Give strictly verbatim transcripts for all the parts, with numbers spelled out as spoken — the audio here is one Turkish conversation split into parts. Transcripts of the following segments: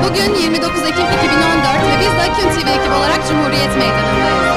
Bugün yirmi dokuz Ekim iki bin on dört ve biz de Akün T V ekibi olarak Cumhuriyet Meydanı'ndayız.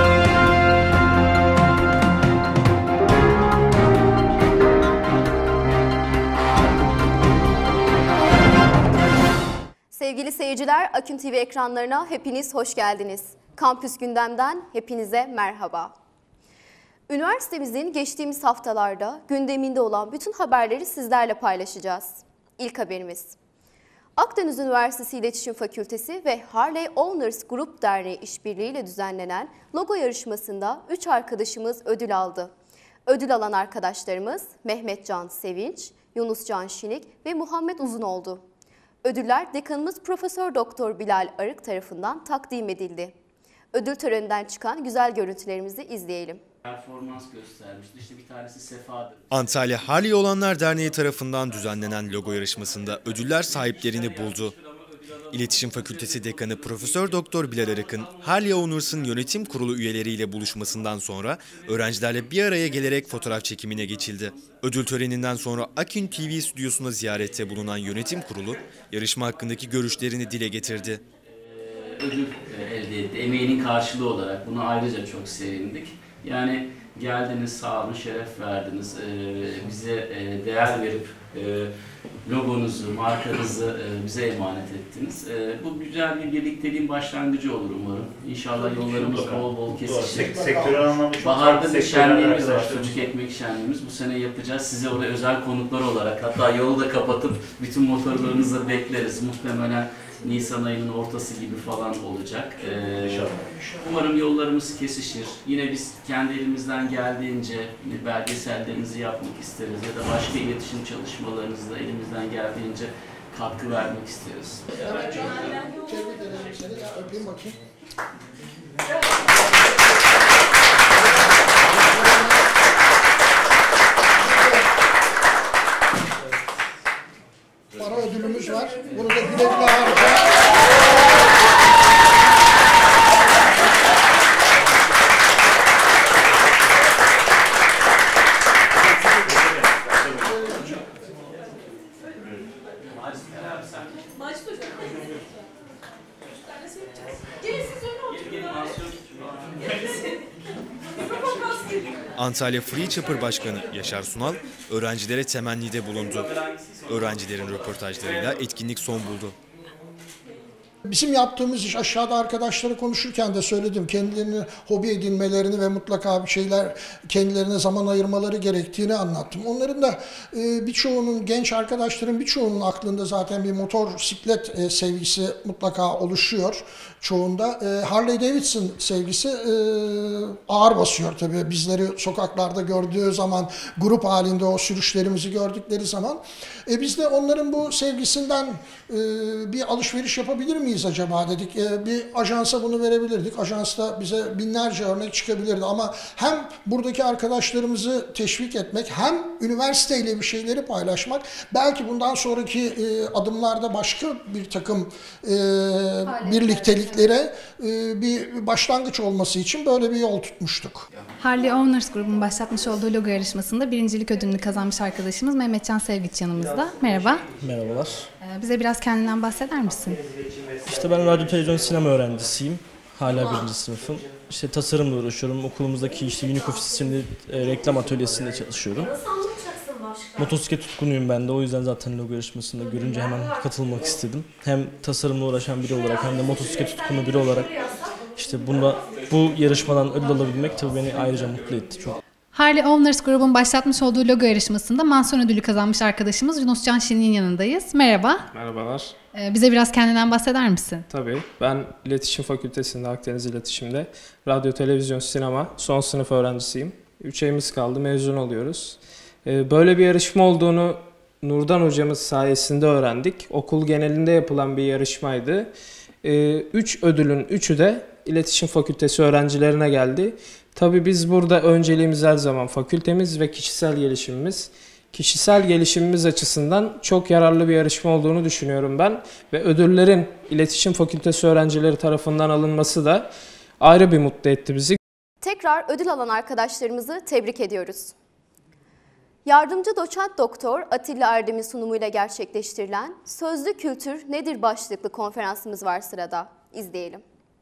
Sevgili seyirciler, Akün T V ekranlarına hepiniz hoş geldiniz. Kampüs Gündem'den hepinize merhaba. Üniversitemizin geçtiğimiz haftalarda gündeminde olan bütün haberleri sizlerle paylaşacağız. İlk haberimiz. Akdeniz Üniversitesi İletişim Fakültesi ve Harley Owners Grup Derneği işbirliğiyle düzenlenen logo yarışmasında üç arkadaşımız ödül aldı. Ödül alan arkadaşlarımız Mehmet Can Sevinç, Yunus Can Şinik ve Muhammed Uzun oldu. Ödüller dekanımız Profesör Doktor Bilal Arık tarafından takdim edildi. Ödül töreninden çıkan güzel görüntülerimizi izleyelim. Performans göstermişti. İşte bir tanesi Sefa'dır. Antalya Harley Olanlar Derneği tarafından düzenlenen logo yarışmasında ödüller sahiplerini buldu. İletişim Fakültesi Dekanı Profesör Doktor Bilal Arık'ın Harley Owners'ın yönetim kurulu üyeleriyle buluşmasından sonra öğrencilerle bir araya gelerek fotoğraf çekimine geçildi. Ödül töreninden sonra Akün T V stüdyosuna ziyarette bulunan yönetim kurulu yarışma hakkındaki görüşlerini dile getirdi. Ödül elde etti. Emeğinin karşılığı olarak buna ayrıca çok sevindik. Yani geldiniz, sağ olun, şeref verdiniz, ee, bize e, değer verip e, logonuzu, markanızı e, bize emanet ettiniz. E, bu güzel bir birlikteliğin başlangıcı olur umarım. İnşallah yollarımız bol bol kesişir. Sektörel anlamda çok Baharda bir şenliğimiz var, çocuk ekmek şenliğimiz. Bu sene yapacağız. Size orada özel konuklar olarak, hatta yolu da kapatıp bütün motorlarınızı bekleriz. Muhtemelen Nisan ayının ortası gibi falan olacak. Ee, umarım yollarımız kesişir. Yine biz kendi elimizden geldiğince belgesellerinizi yapmak isteriz ya da başka iletişim çalışmalarınızda elimizden geldiğince katkı vermek isteriz. Evet, tebrik ederim seni. Ya öpeyim bakayım. Para ödülümüz var. Bunu da güle güle harca. Antalya Free Chopper Başkanı Yaşar Sunal, öğrencilere temennide bulundu. Öğrencilerin röportajlarıyla etkinlik son buldu. Bizim yaptığımız iş, aşağıda arkadaşları konuşurken de söyledim, kendilerini hobi edinmelerini ve mutlaka bir şeyler kendilerine zaman ayırmaları gerektiğini anlattım. Onların da e, birçoğunun, genç arkadaşların birçoğunun aklında zaten bir motosiklet e, sevgisi mutlaka oluşuyor çoğunda. E, Harley Davidson sevgisi e, ağır basıyor tabii. Bizleri sokaklarda gördüğü zaman, grup halinde o sürüşlerimizi gördükleri zaman. E, biz de onların bu sevgisinden e, bir alışveriş yapabilir miyiz acaba dedik. E, bir ajansa bunu verebilirdik. Ajansta bize binlerce örnek çıkabilirdi ama hem buradaki arkadaşlarımızı teşvik etmek hem üniversiteyle bir şeyleri paylaşmak, belki bundan sonraki e, adımlarda başka bir takım e, birlikteliklere e, bir başlangıç olması için böyle bir yol tutmuştuk. Harley Owners grubunun başlatmış olduğu logo yarışmasında birincilik ödülünü kazanmış arkadaşımız Mehmet Can Sevinç yanımızda. Merhaba. Merhabalar. Ee, bize biraz kendinden bahseder misin? İşte ben radyo, televizyon, sinema öğrencisiyim. Hala birinci sınıfım. İşte tasarımla uğraşıyorum. Okulumuzdaki işte Unique Office isimli e, reklam atölyesinde çalışıyorum. Motosiklet tutkunuyum ben de. O yüzden zaten logo yarışmasında görünce hemen katılmak istedim. Hem tasarımla uğraşan biri olarak hem de motosiklet tutkunu biri olarak işte bunda, bu yarışmadan ödül alabilmek tabii beni ayrıca mutlu etti çok. Harley Owners grubun başlatmış olduğu logo yarışmasında mansiyon ödülü kazanmış arkadaşımız Yunus Can Şinik'in yanındayız. Merhaba. Merhabalar. Ee, bize biraz kendinden bahseder misin? Tabii. Ben İletişim Fakültesi'nde, Akdeniz İletişim'de radyo, televizyon, sinema son sınıf öğrencisiyim. Üç ayımız kaldı, mezun oluyoruz. Ee, böyle bir yarışma olduğunu Nurdan hocamız sayesinde öğrendik. Okul genelinde yapılan bir yarışmaydı. Ee, üç ödülün üçü de İletişim Fakültesi öğrencilerine geldi. Tabii biz burada önceliğimiz her zaman fakültemiz ve kişisel gelişimimiz. Kişisel gelişimimiz açısından çok yararlı bir yarışma olduğunu düşünüyorum ben. Ve ödüllerin İletişim Fakültesi öğrencileri tarafından alınması da ayrı bir mutlu etti bizi. Tekrar ödül alan arkadaşlarımızı tebrik ediyoruz. Yardımcı doçent doktor Atilla Erdem'in sunumuyla gerçekleştirilen Sözlü Kültür Nedir başlıklı konferansımız var sırada. İzleyelim.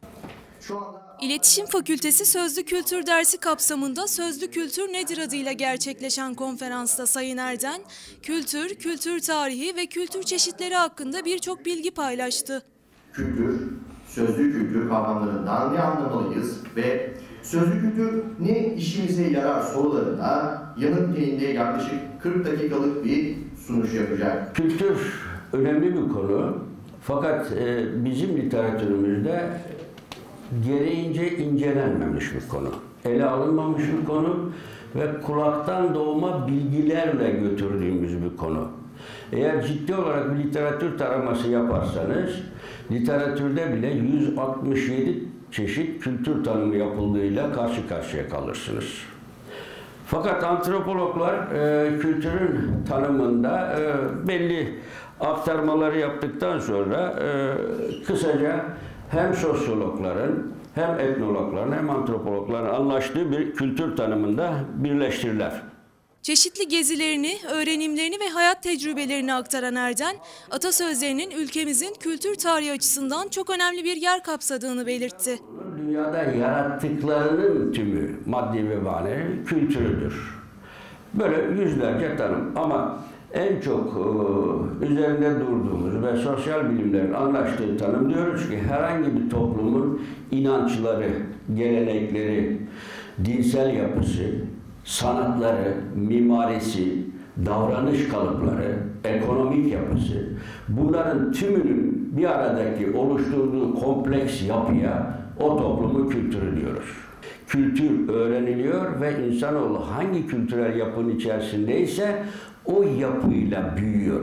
İletişim Fakültesi Sözlü Kültür dersi kapsamında Sözlü Kültür Nedir adıyla gerçekleşen konferansta Sayın Erdem, kültür, kültür tarihi ve kültür çeşitleri hakkında birçok bilgi paylaştı. Kültür, sözlü kültür kavramlarından ne anlamalıyız ve sözlü kültür ne işimize yarar sorularında yanıt niteliğinde yaklaşık kırk dakikalık bir sunuş yapacak. Kültür önemli bir konu fakat e, bizim literatürümüzde gereğince incelenmemiş bir konu. Ele alınmamış bir konu ve kulaktan doğma bilgilerle götürdüğümüz bir konu. Eğer ciddi olarak bir literatür taraması yaparsanız, literatürde bile yüz altmış yedi çeşit kültür tanımı yapıldığıyla karşı karşıya kalırsınız. Fakat antropologlar e, kültürün tanımında e, belli aktarmaları yaptıktan sonra e, kısaca hem sosyologların, hem etnologların, hem antropologların anlaştığı bir kültür tanımında birleştirirler. Çeşitli gezilerini, öğrenimlerini ve hayat tecrübelerini aktaran Erdem, atasözlerinin ülkemizin kültür tarihi açısından çok önemli bir yer kapsadığını belirtti. Dünyada yarattıklarının tümü maddi ve manevi kültürüdür. Böyle yüzlerce tanım ama en çok e, üzerinde durduğumuz ve sosyal bilimlerin anlaştığı tanım diyoruz ki herhangi bir toplumun inançları, gelenekleri, dinsel yapısı, sanatları, mimarisi, davranış kalıpları, ekonomik yapısı, bunların tümünün bir aradaki oluşturduğu kompleks yapıya o toplumun kültürü diyoruz. Kültür öğreniliyor ve insanoğlu hangi kültürel yapının içerisindeyse o yapıyla büyüyor.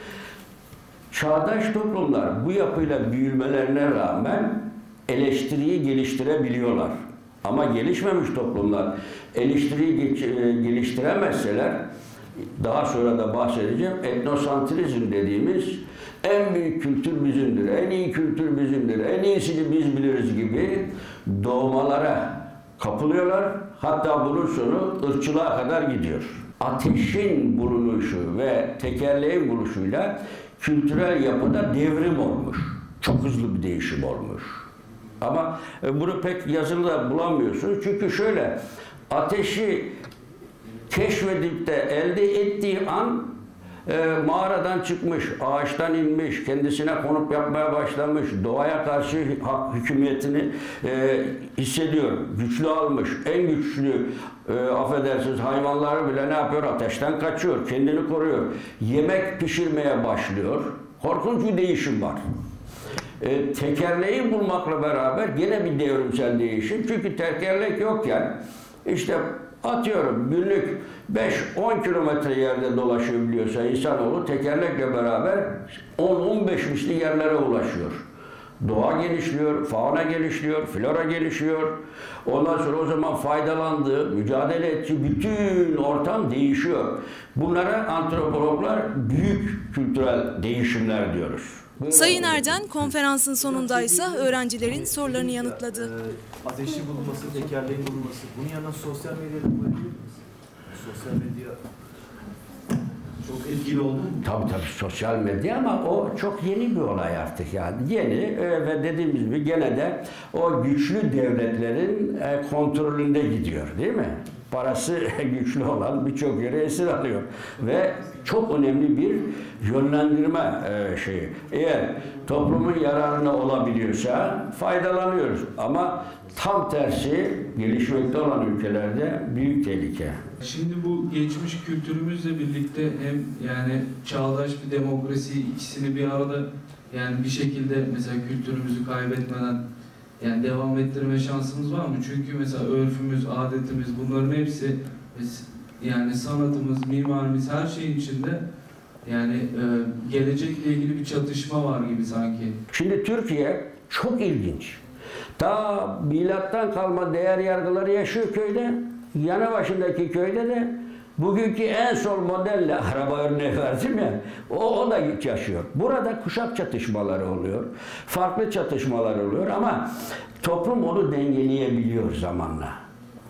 Çağdaş toplumlar bu yapıyla büyümelerine rağmen eleştiriyi geliştirebiliyorlar. Ama gelişmemiş toplumlar eleştiriyi geliştiremezseler, daha sonra da bahsedeceğim, etnosantrizm dediğimiz en büyük kültür bizimdir, en iyi kültür bizimdir, en iyisini biz biliriz gibi doğmalara kapılıyorlar. Hatta bunun sonu ırkçılığa kadar gidiyor. Ateşin bulunuşu ve tekerleğin buluşuyla kültürel yapıda devrim olmuş. Çok hızlı bir değişim olmuş. Ama bunu pek yazılı bulamıyorsunuz. Çünkü şöyle, ateşi keşfedip de elde ettiği an e, mağaradan çıkmış, ağaçtan inmiş, kendisine konut yapmaya başlamış, doğaya karşı hak hükümiyetini e, hissediyor, güçlü almış. En güçlü, e, affedersiniz, hayvanları bile ne yapıyor? Ateşten kaçıyor, kendini koruyor. Yemek pişirmeye başlıyor. Korkunç bir değişim var. E, tekerleği bulmakla beraber yine bir devrimsel değişim. Çünkü tekerlek yokken işte atıyorum günlük beş on kilometre yerde dolaşabiliyorsa insanoğlu tekerlekle beraber on on beş misli yerlere ulaşıyor. Doğa genişliyor, fauna genişliyor, flora gelişiyor. Ondan sonra o zaman faydalandığı, mücadele ettiği bütün ortam değişiyor. Bunlara antropologlar büyük kültürel değişimler diyoruz. Sayın Erdem konferansın sonundaysa öğrencilerin sorularını yanıtladı. Ee, ateşi bulunması, tekerleğin bulunması, bunun yanında sosyal medyada bulabilir miyiz? Sosyal medya çok etkili oldu mu? Tabii tabii sosyal medya ama o çok yeni bir olay artık yani. Yeni e, ve dediğimiz gibi gene de o güçlü devletlerin e, kontrolünde gidiyor değil mi? Parası güçlü olan birçok yere esir alıyor ve çok önemli bir yönlendirme e, şeyi. Eğer toplumun yararına olabiliyorsa faydalanıyoruz ama tam tersi gelişmekte olan ülkelerde büyük tehlike. Şimdi bu geçmiş kültürümüzle birlikte hem yani çağdaş bir demokrasi ikisini bir arada yani bir şekilde mesela kültürümüzü kaybetmeden yani devam ettirme şansımız var mı? Çünkü mesela örfümüz, adetimiz bunların hepsi yani sanatımız, mimarimiz her şeyin içinde yani e, gelecekle ilgili bir çatışma var gibi sanki. Şimdi Türkiye çok ilginç. Ta milattan kalma değer yargıları yaşıyor köyde. Yanı başındaki köyde de bugünkü en son modelle araba örneği verdim ya, o, o da yaşıyor. Burada kuşak çatışmaları oluyor, farklı çatışmalar oluyor ama toplum onu dengeleyebiliyor zamanla.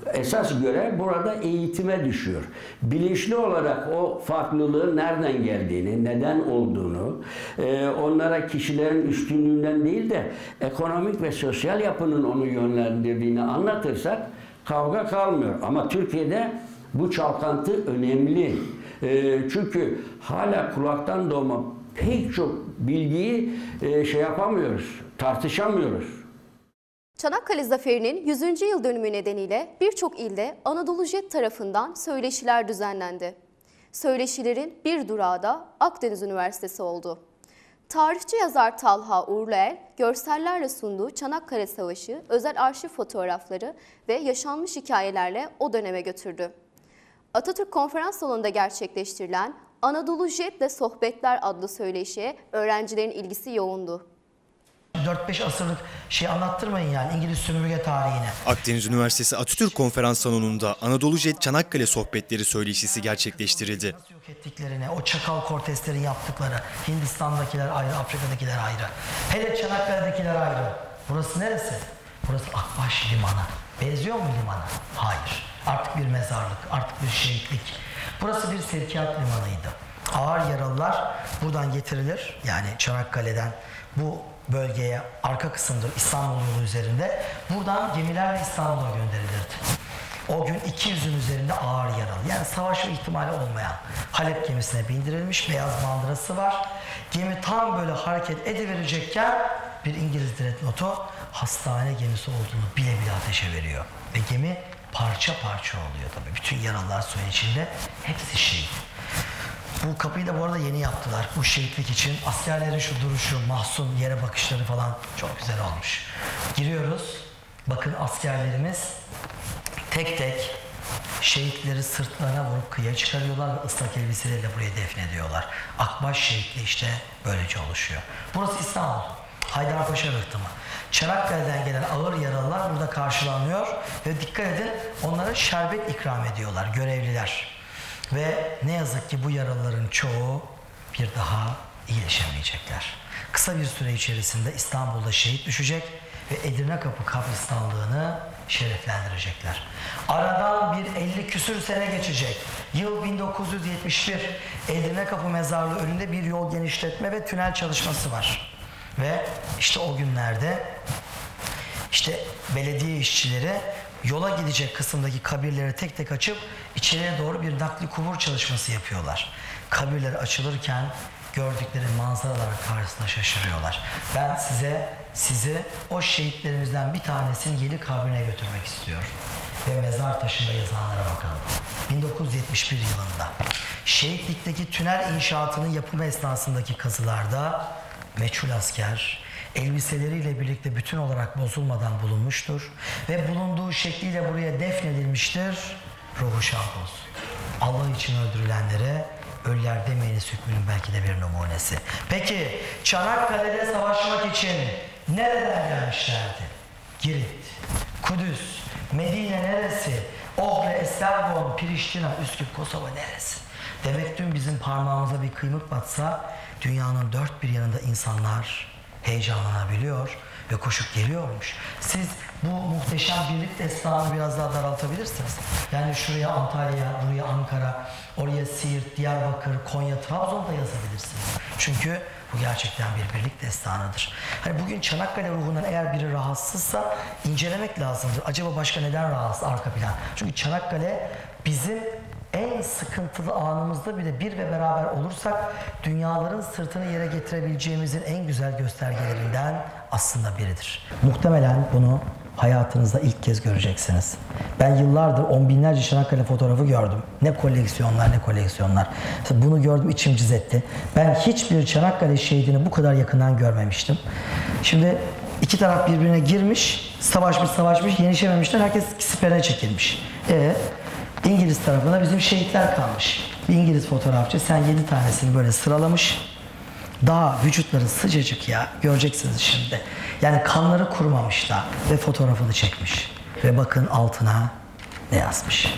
esas görev burada eğitime düşüyor. Bilinçli olarak o farklılığın nereden geldiğini, neden olduğunu, e, onlara kişilerin üstünlüğünden değil de ekonomik ve sosyal yapının onu yönlendirdiğini anlatırsak kavga kalmıyor. Ama Türkiye'de bu çalkantı önemli. E, çünkü hala kulaktan doğma pek çok bilgiyi e, şey yapamıyoruz, tartışamıyoruz. Çanakkale Zaferi'nin yüzüncü yıl dönümü nedeniyle birçok ilde Anadolu Jet tarafından söyleşiler düzenlendi. Söyleşilerin bir durağı da Akdeniz Üniversitesi oldu. Tarihçi yazar Talha Uğurluel, görsellerle sunduğu Çanakkale Savaşı, özel arşiv fotoğrafları ve yaşanmış hikayelerle o döneme götürdü. Atatürk Konferans Salonu'nda gerçekleştirilen Anadolu Jet'le Sohbetler adlı söyleşiye öğrencilerin ilgisi yoğundu. dört beş asırlık şey anlattırmayın yani İngiliz sömürge tarihine. Akdeniz Üniversitesi Atatürk Konferans Salonu'nda Anadolu Jet Çanakkale Sohbetleri söyleşisi gerçekleştirildi. Nasıl yok ettiklerini, o çakal Cortez'lerin yaptıkları, Hindistan'dakiler ayrı, Afrika'dakiler ayrı. Hele Çanakkale'dekiler ayrı. Burası neresi? Burası Akbaş Limanı. Benziyor mu limana? Hayır. Artık bir mezarlık, artık bir şehitlik. Burası bir sevkiyat limanıydı. Ağır yaralılar buradan getirilir. Yani Çanakkale'den bu bölgeye, arka kısımdır İstanbul yolu üzerinde. Buradan gemilerle İstanbul'a gönderilirdi. O gün iki yüzün üzerinde ağır yaralı. Yani savaşma ihtimali olmayan Halep gemisine bindirilmiş, beyaz bandırası var. Gemi tam böyle hareket ediverecekken bir İngiliz dreadnought'u hastane gemisi olduğunu bile bile ateşe veriyor. Ve gemi parça parça oluyor tabii. Bütün yaralılar suyun içinde. Hepsi şehit. Bu kapıyı da bu arada yeni yaptılar. Bu şehitlik için. Askerlerin şu duruşu, mahzun yere bakışları falan çok güzel olmuş. Giriyoruz. Bakın askerlerimiz tek tek şehitleri sırtlarına vurup kıyıya çıkarıyorlar ve ıslak elbiseleriyle buraya defnediyorlar. Akbaş şehitliği işte böylece oluşuyor. Burası İstanbul. Haydarpaşa rıhtımı. Çanakkale'den gelen ağır yaralılar burada karşılanıyor ve dikkat edin onlara şerbet ikram ediyorlar görevliler. Ve ne yazık ki bu yaralıların çoğu bir daha iyileşemeyecekler. Kısa bir süre içerisinde İstanbul'da şehit düşecek ve Edirnekapı kabristanlığını şereflendirecekler. Aradan bir elli küsür sene geçecek. Yıl bin dokuz yüz yetmiş bir. Edirnekapı mezarlığı önünde bir yol genişletme ve tünel çalışması var. Ve işte o günlerde işte belediye işçileri yola gidecek kısımdaki kabirleri tek tek açıp içeriye doğru bir nakli kubur çalışması yapıyorlar. Kabirler açılırken gördükleri manzaralar karşısında şaşırıyorlar. Ben size sizi o şehitlerimizden bir tanesinin yeni kabrine götürmek istiyorum. Ve mezar taşında yazanlara bakalım. bin dokuz yüz yetmiş bir yılında şehitlikteki tünel inşaatının yapımı esnasındaki kazılarda meçhul asker elbiseleriyle birlikte bütün olarak bozulmadan bulunmuştur ve bulunduğu şekliyle buraya defnedilmiştir. Ruhu şad olsun. Allah için öldürülenlere ölüler demeyiniz hükmünün belki de bir numunesi. Peki Çanakkale'de savaşmak için nereden gelmişlerdi? Girit, Kudüs, Medine neresi? Ohre, Estergon, Priştina, Üsküp, Kosova neresi? Demek dün bizim parmağımıza bir kıymık batsa dünyanın dört bir yanında insanlar heyecanlanabiliyor ve koşup geliyormuş. Siz bu muhteşem birlik destanını biraz daha daraltabilirsiniz. Yani şuraya Antalya, buraya Ankara, oraya Siirt, Diyarbakır, Konya, Trabzon'da yazabilirsiniz. Çünkü bu gerçekten bir birlik destanıdır. Hani bugün Çanakkale ruhundan eğer biri rahatsızsa incelemek lazımdır. Acaba başka neden rahatsız arka plan? Çünkü Çanakkale bizim en sıkıntılı anımızda bile bir ve beraber olursak dünyaların sırtını yere getirebileceğimizin en güzel göstergelerinden aslında biridir. Muhtemelen bunu hayatınızda ilk kez göreceksiniz. Ben yıllardır on binlerce Çanakkale fotoğrafı gördüm. Ne koleksiyonlar ne koleksiyonlar. Bunu gördüm içim cız etti. Ben hiçbir Çanakkale şehidini bu kadar yakından görmemiştim. Şimdi iki taraf birbirine girmiş, savaşmış savaşmış, yenişememişler. Herkes siperine çekilmiş. E İngiliz tarafında bizim şehitler kalmış. Bir İngiliz fotoğrafçı sen yedi tanesini böyle sıralamış. Daha vücutları sıcacık ya. Göreceksiniz şimdi. Yani kanları kurumamış da ve fotoğrafını çekmiş. Ve bakın altına ne yazmış.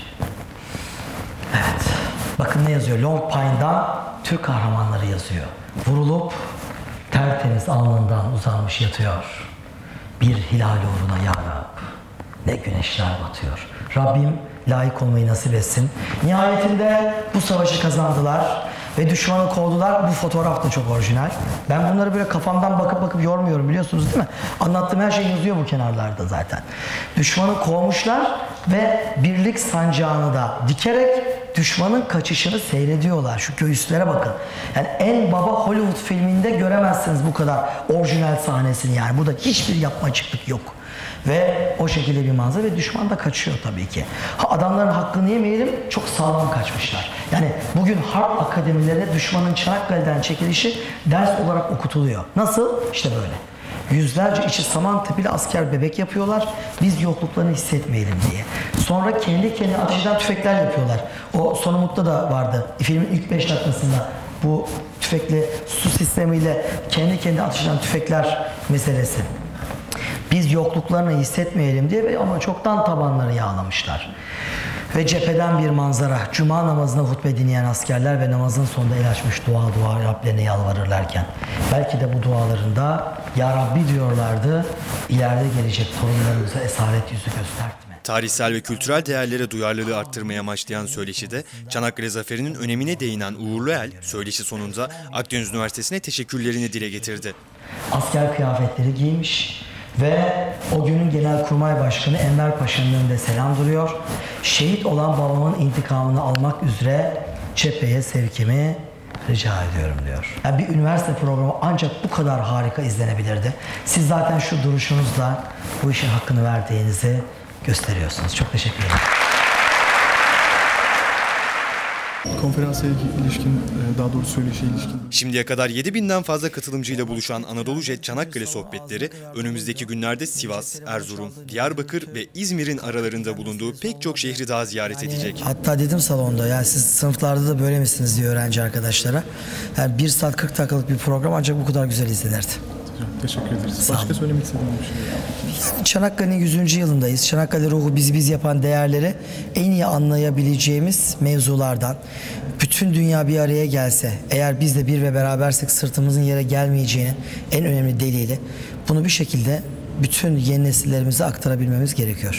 Evet. Bakın ne yazıyor. Long Pine'dan Türk kahramanları yazıyor. Vurulup tertemiz alnından uzanmış yatıyor. Bir hilal uğruna ya Rab. ne güneşler batıyor. Rabbim layık olmayı nasip etsin. Nihayetinde bu savaşı kazandılar ve düşmanı kovdular. Bu fotoğraf da çok orijinal. Ben bunları böyle kafamdan bakıp bakıp yormuyorum, biliyorsunuz değil mi? Anlattığım her şey yazıyor bu kenarlarda zaten. Düşmanı kovmuşlar ve birlik sancağını da dikerek düşmanın kaçışını seyrediyorlar. Şu göğüslere bakın. Yani en baba Hollywood filminde göremezsiniz bu kadar orijinal sahnesini yani. Burada hiçbir yapmacıklık yok. Ve o şekilde bir manzara ve düşman da kaçıyor tabii ki. Ha, adamların hakkını yemeyelim, çok sağlam kaçmışlar. Yani bugün harp akademilerinde düşmanın Çanakkale'den çekilişi ders olarak okutuluyor. Nasıl? İşte böyle. Yüzlerce içi saman tipili asker bebek yapıyorlar. Biz yokluklarını hissetmeyelim diye. Sonra kendi kendine ateş eden tüfekler yapıyorlar. O Son Umut'ta da vardı. Filmin ilk beş dakikasında bu tüfekli su sistemiyle kendi kendine ateş eden tüfekler meselesi. Biz yokluklarını hissetmeyelim diye ama çoktan tabanları yağlamışlar. Ve cepheden bir manzara. Cuma namazına hutbe dinleyen askerler ve namazın sonunda el açmış dua dua Rablerine yalvarırlarken. Belki de bu dualarında Ya Rabbi diyorlardı, ileride gelecek torunlarımıza esaret yüzü göstertme. Tarihsel ve kültürel değerlere duyarlılığı arttırmaya amaçlayan söyleşide Çanakkale Zaferi'nin önemine değinen Uğurlu El, söyleşi sonunda Akdeniz Üniversitesi'ne teşekkürlerini dile getirdi. Asker kıyafetleri giymiş ve o günün Genelkurmay Başkanı Enver Paşa'nın önünde selam duruyor. Şehit olan babamın intikamını almak üzere cepheye sevkimi rica ediyorum diyor. Yani bir üniversite programı ancak bu kadar harika izlenebilirdi. Siz zaten şu duruşunuzla bu işin hakkını verdiğinizi gösteriyorsunuz. Çok teşekkür ederim. Konferansa ilişkin, daha doğrusu söyleşiye ilişkin. Şimdiye kadar yedi binden fazla katılımcıyla buluşan Anadolu Jet Çanakkale sohbetleri önümüzdeki günlerde Sivas, Erzurum, Diyarbakır ve İzmir'in aralarında bulunduğu pek çok şehri daha ziyaret edecek. Hatta dedim salonda, yani siz sınıflarda da böyle misiniz diye öğrenci arkadaşlara. Yani bir saat kırk dakikalık bir program ancak bu kadar güzel izlenirdi. Teşekkür ederiz. Başka söylemek istediğim bir şey var. Çanakkale'nin yüzüncü yılındayız. Çanakkale ruhu bizi biz yapan değerleri en iyi anlayabileceğimiz mevzulardan. Bütün dünya bir araya gelse, eğer biz de bir ve berabersek sırtımızın yere gelmeyeceğinin en önemli delili. Bunu bir şekilde bütün yeni nesillerimize aktarabilmemiz gerekiyor.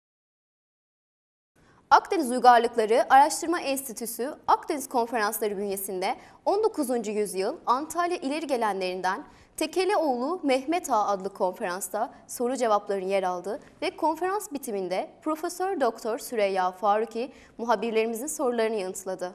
Akdeniz Uygarlıkları Araştırma Enstitüsü Akdeniz Konferansları bünyesinde on dokuzuncu yüzyıl Antalya ileri gelenlerinden Tekeleoğlu Mehmet Ağa adlı konferansta soru cevapların yer aldığı ve konferans bitiminde Profesör Doktor Süreyya Faruki muhabirlerimizin sorularını yanıtladı.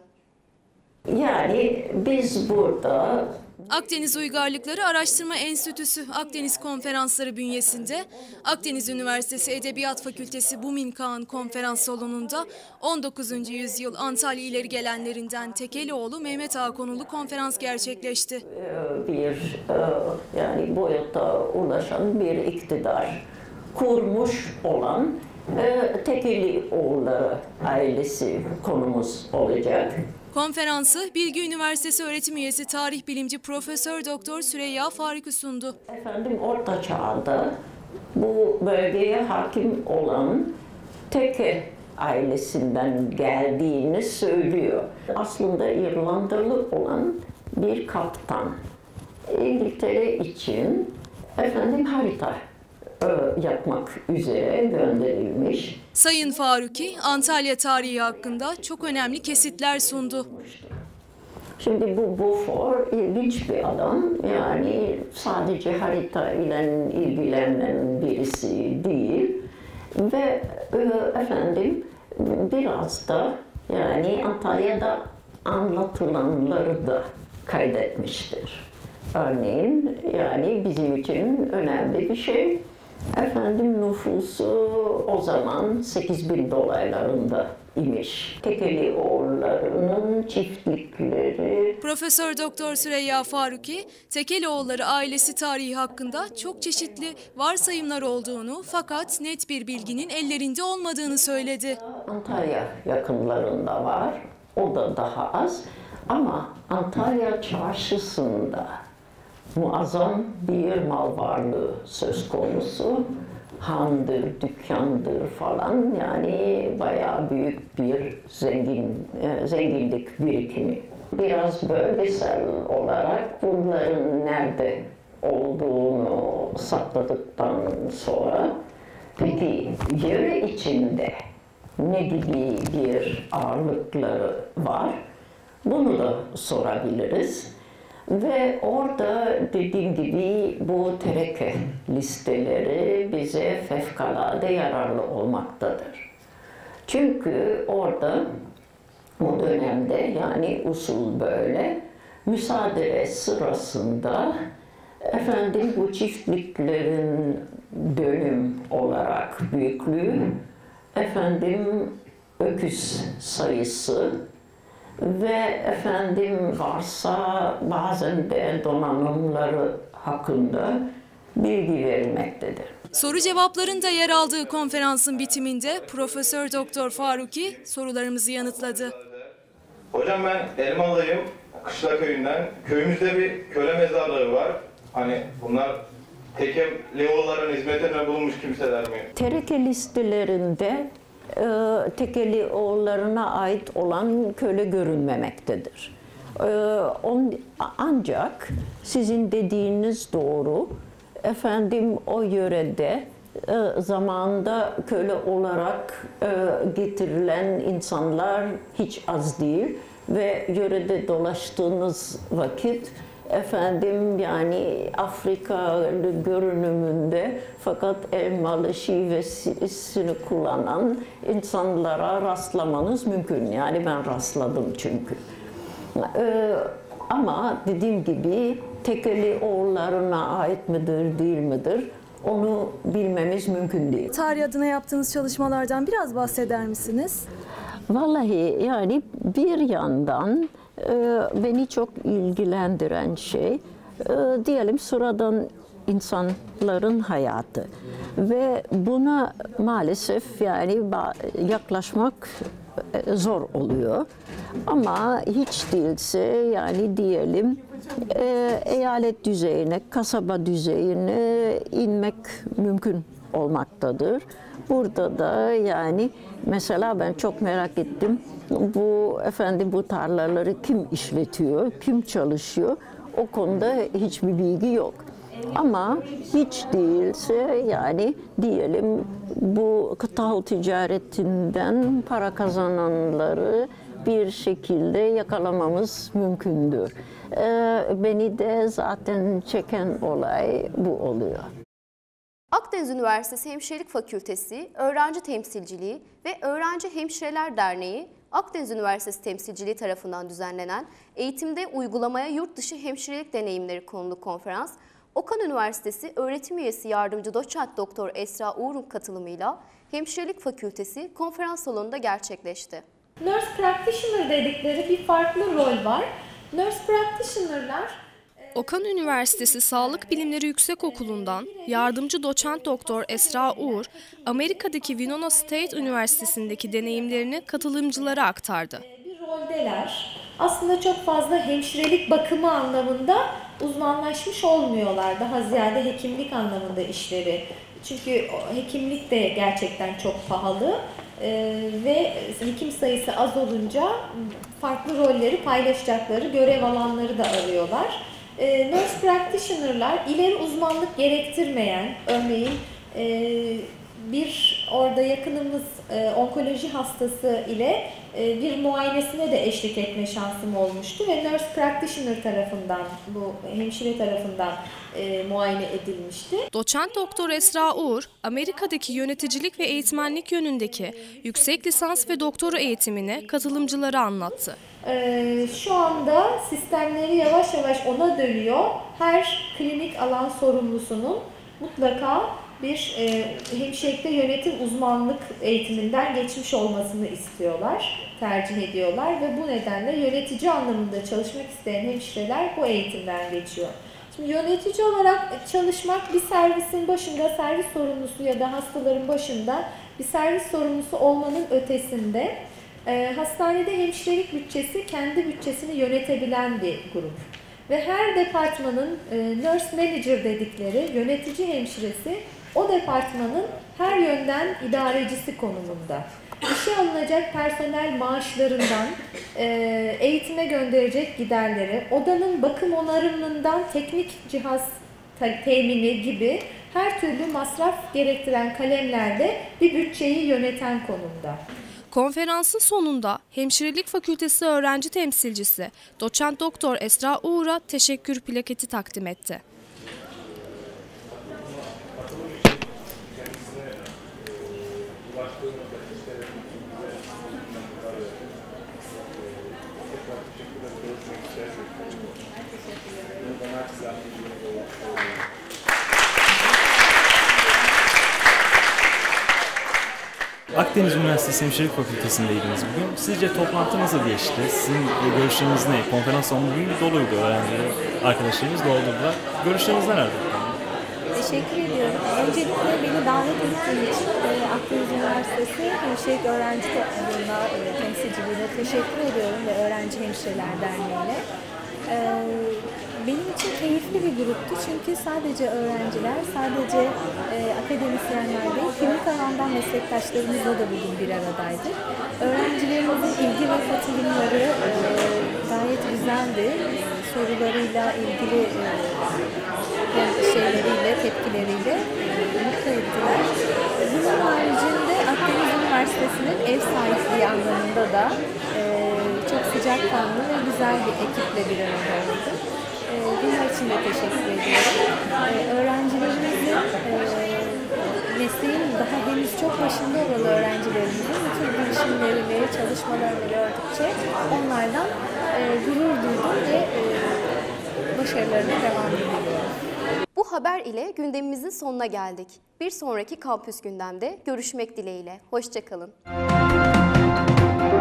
Yani biz burada Akdeniz Uygarlıkları Araştırma Enstitüsü Akdeniz Konferansları bünyesinde Akdeniz Üniversitesi Edebiyat Fakültesi Bumin-Kağan Konferans Salonu'nda on dokuzuncu yüzyıl Antalya ileri gelenlerinden Tekeleoğlu Mehmet Ağa konulu konferans gerçekleşti. Bir yani boyuta ulaşan bir iktidar kurmuş olan Tekeleoğulları ailesi konumuz olacak. Konferansı Bilgi Üniversitesi öğretim üyesi tarih bilimci Profesör Doktor Süreyya Faruki sundu. Efendim Orta Çağ'da bu bölgeye hakim olan Teke ailesinden geldiğini söylüyor. Aslında İrlandalı olan bir kaptan İngiltere için efendim harita yapmak üzere gönderilmiş. Sayın Faruki, Antalya tarihi hakkında çok önemli kesitler sundu. Şimdi bu Beaufort ilginç bir adam. Yani sadece harita ile ilgilenen birisi değil. Ve efendim biraz da yani Antalya'da anlatılanları da kaydetmiştir. Örneğin yani bizim için önemli bir şey. Efendim nüfusu o zaman sekiz bin dolaylarında imiş. Tekeleoğullarının çiftlikleri. Profesör Doktor Süreyya Faruki, Tekeleoğulları ailesi tarihi hakkında çok çeşitli varsayımlar olduğunu fakat net bir bilginin ellerinde olmadığını söyledi. Antalya yakınlarında var, o da daha az ama Antalya çarşısında muazzam bir mal varlığı söz konusu. Handır, dükkandır falan, yani bayağı büyük bir zengin zenginlik birikimi. Biraz bölgesel olarak bunların nerede olduğunu sakladıktan sonra Peki yöre içinde ne gibi bir ağırlıkları var? Bunu da sorabiliriz. Ve orada dediğim gibi bu tereke listeleri bize fevkalade yararlı olmaktadır. Çünkü orada o dönemde yani usul böyle müsaade sırasında efendim bu çiftliklerin dönüm olarak büyüklüğü, efendim öküz sayısı ve efendim varsa bazen de donanımları hakkında bilgi verilmektedir. Soru cevapların da yer aldığı konferansın bitiminde Profesör Doktor Faruki sorularımızı yanıtladı. Hocam ben Elmalıyım, Kışla köyünden. Köyümüzde bir köle mezarlığı var. Hani bunlar Tekelioğulların hizmetine bulunmuş kimseler mi? Tereke listelerinde e, Tekelioğullarına ait olan köle görünmemektedir. E, on, ancak sizin dediğiniz doğru. Efendim o yörede e, zamanında köle olarak e, getirilen insanlar hiç az değil ve yörede dolaştığınız vakit efendim yani Afrika görünümünde fakat Elmalı şivesini kullanan insanlara rastlamanız mümkün. Yani ben rastladım çünkü. E, ama dediğim gibi Tekelioğullarına ait midir, değil midir? Onu bilmemiz mümkün değil. Tarih adına yaptığınız çalışmalardan biraz bahseder misiniz? Vallahi yani bir yandan e, beni çok ilgilendiren şey, e, diyelim sıradan insanların hayatı. Ve buna maalesef yani yaklaşmak zor oluyor. Ama hiç değilse yani diyelim e, eyalet düzeyine, kasaba düzeyine inmek mümkün olmaktadır. Burada da yani mesela ben çok merak ettim. Bu efendim bu tarlaları kim işletiyor, kim çalışıyor? O konuda hiçbir bilgi yok. Ama hiç değilse yani diyelim bu tahıl ticaretinden para kazananları bir şekilde yakalamamız mümkündür. Ee, beni de zaten çeken olay bu oluyor. Akdeniz Üniversitesi Hemşirelik Fakültesi, Öğrenci Temsilciliği ve Öğrenci Hemşireler Derneği, Akdeniz Üniversitesi Temsilciliği tarafından düzenlenen Eğitimde Uygulamaya Yurtdışı Hemşirelik Deneyimleri konulu konferans, Okan Üniversitesi Öğretim Üyesi Yardımcı Doçent Doktor Esra Uğur'un katılımıyla Hemşirelik Fakültesi konferans salonunda gerçekleşti. Nurse Practitioner dedikleri bir farklı rol var. Nurse Practitioner'lar Okan Üniversitesi Sağlık Bilimleri Yüksekokulu'ndan yardımcı doçent doktor Esra Uğur, Amerika'daki Winona State Üniversitesi'ndeki deneyimlerini katılımcılara aktardı. Bir roldeler. Aslında çok fazla hemşirelik bakımı anlamında uzmanlaşmış olmuyorlar. Daha ziyade hekimlik anlamında işleri. Çünkü hekimlik de gerçekten çok pahalı ee, ve hekim sayısı az olunca farklı rolleri paylaşacakları görev alanları da arıyorlar. Ee, Nurse Practitioner'lar ileri uzmanlık gerektirmeyen, örneğin e, bir orada yakınımız e, onkoloji hastası ile e, bir muayenesine de eşlik etme şansım olmuştu ve Nurse Practitioner tarafından, bu hemşire tarafından e, muayene edilmişti. Doçent Doktor Esra Uğur, Amerika'daki yöneticilik ve eğitmenlik yönündeki yüksek lisans ve doktora eğitimini katılımcılara anlattı. Ee, şu anda sistemleri yavaş yavaş ona dönüyor. Her klinik alan sorumlusunun mutlaka bir e, hemşirelikte yönetim uzmanlık eğitiminden geçmiş olmasını istiyorlar, tercih ediyorlar ve bu nedenle yönetici anlamında çalışmak isteyen hemşireler bu eğitimden geçiyor. Şimdi yönetici olarak çalışmak bir servisin başında, servis sorumlusu ya da hastaların başında bir servis sorumlusu olmanın ötesinde e, hastanede hemşirelik bütçesi kendi bütçesini yönetebilen bir grup. Ve her departmanın e, nurse manager dedikleri yönetici hemşiresi o departmanın her yönden idarecisi konumunda. İşe alınacak personel maaşlarından e, eğitime gönderecek giderleri, odanın bakım onarımından teknik cihaz temini gibi her türlü masraf gerektiren kalemlerde bir bütçeyi yöneten konumda. Konferansın sonunda Hemşirelik Fakültesi öğrenci temsilcisi Doçent Doktor Esra Uğur'a teşekkür plaketi takdim etti. Akdeniz Üniversitesi Hemşirelik Fakültesindeydiniz bugün. Sizce toplantı nasıl geçti? Sizin görüşleriniz ne? Konferans salonu bugün doluydu, öğrenciler, arkadaşlarımız doldurdular. Görüşleriniz nelerdi? Teşekkür ediyorum. Öncelikle beni davet ettiğin için e, Akdeniz Üniversitesi Hemşirelik Öğrenci Topluluğu'na e, temsilciliğine teşekkür ediyorum ve Öğrenci Hemşireler Derneği'ne. E, benim için keyifli bir gruptu çünkü sadece öğrenciler, sadece e, akademisyenler değil, klinik alandan meslektaşlarımızla da bugün bir aradaydık. Öğrencilerimizin ilgi ve katılımları e, gayet güzeldi. E, sorularıyla ilgili e, şeyleriyle, tepkileriyle mutlu ettiler. Bunun haricinde Akdeniz Üniversitesi'nin ev sahipliği anlamında da e, çok sıcakkanlı ve güzel bir ekiple bir arada olduk. E, bunun için de teşekkür ediyorum. E, öğrencilerimizin, e, mesleğin daha henüz çok başında olan öğrencilerimizin bu tür girişimlerini, çalışmalarını gördükçe onlardan e, gurur duydum ve e, başarılarına devam ediyorum. Bu haber ile gündemimizin sonuna geldik. Bir sonraki Kampüs Gündem'de görüşmek dileğiyle. Hoşça kalın.